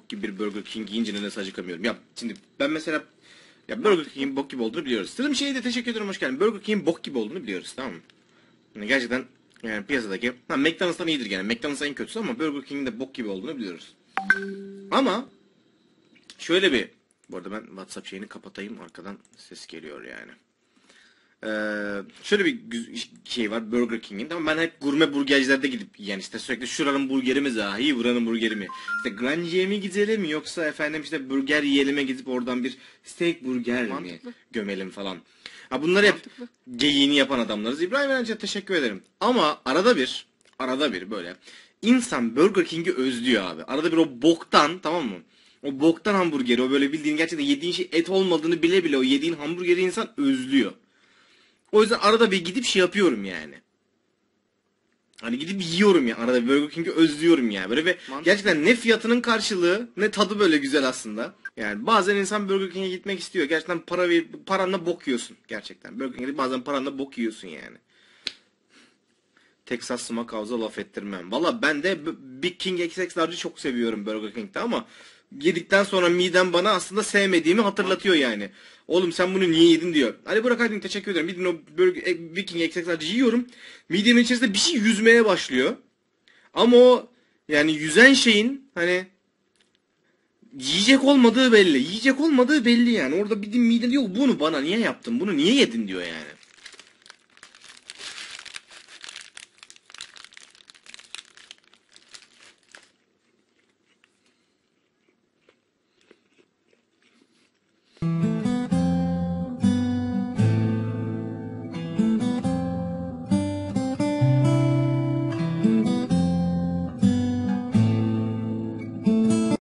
bok gibi bir Burger King yiyince nasıl acıkamıyorum. Ya şimdi ben mesela ya Burger King'in bok gibi olduğunu biliyoruz. Sırım şeyi de teşekkür ederim, hoş geldin. Burger King'in bok gibi olduğunu biliyoruz, tamam mı? Yani gerçekten yani piyasadaki McDonald's'tan iyidir gene. McDonald's en kötüsü ama Burger King'in de bok gibi olduğunu biliyoruz. Ama şöyle bir, bu arada ben WhatsApp şeyini kapatayım, arkadan ses geliyor yani. Şöyle bir şey var Burger King'in. Tamam, ben hep gurme burgercilerde gidip yani işte sürekli şuranın burgeri mi daha iyi, buranın burgeri mi? İşte Grange'ye mi gidelim yoksa efendim işte burger yiyelim'e gidip oradan bir steak burger Mantıklı. mi gömelim falan. Ha, bunlar hep Mantıklı. geyiğini yapan adamlarız. İbrahim Erenç'e teşekkür ederim. Ama arada bir böyle insan Burger King'i özlüyor abi. Arada bir o boktan, tamam mı? O boktan hamburgeri, o böyle bildiğin gerçekten yediğin şey et olmadığını bile bile o yediğin hamburgeri insan özlüyor. O yüzden arada bir gidip şey yapıyorum yani. Hani gidip yiyorum ya, arada bir Burger King'i özlüyorum ya. Böyle ve Mantıklı. gerçekten ne fiyatının karşılığı ne tadı böyle güzel aslında. Yani bazen insan Burger King'e gitmek istiyor. Gerçekten paranla bok yiyorsun gerçekten. Burger King'e bazen paranla bok yiyorsun yani. Texas Smokehouse'a laf ettirmem. Valla ben de Big King XX Large'ı çok seviyorum Burger King'de ama yedikten sonra midem bana aslında sevmediğimi hatırlatıyor yani. Oğlum sen bunu niye yedin diyor. Ali Burak Aydın teşekkür ederim. Bir gün o Big King XX Large'ı yiyorum. Midemin içerisinde bir şey yüzmeye başlıyor. Ama o yani yüzen şeyin hani yiyecek olmadığı belli. Yiyecek olmadığı belli yani. Orada bir mide diyor bunu bana niye yaptın? Bunu niye yedin diyor yani.